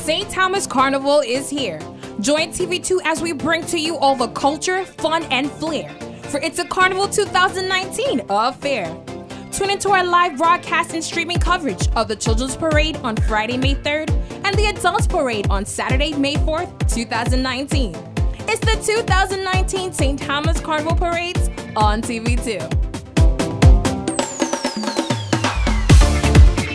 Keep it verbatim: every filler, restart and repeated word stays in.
Saint Thomas Carnival is here. Join T V two as we bring to you all the culture, fun, and flair. For It's a Carnival two thousand nineteen affair. Tune into our live broadcast and streaming coverage of the Children's Parade on Friday, May third, and the Adults Parade on Saturday, May fourth, two thousand nineteen. It's the two thousand nineteen Saint Thomas Carnival Parades on T V two.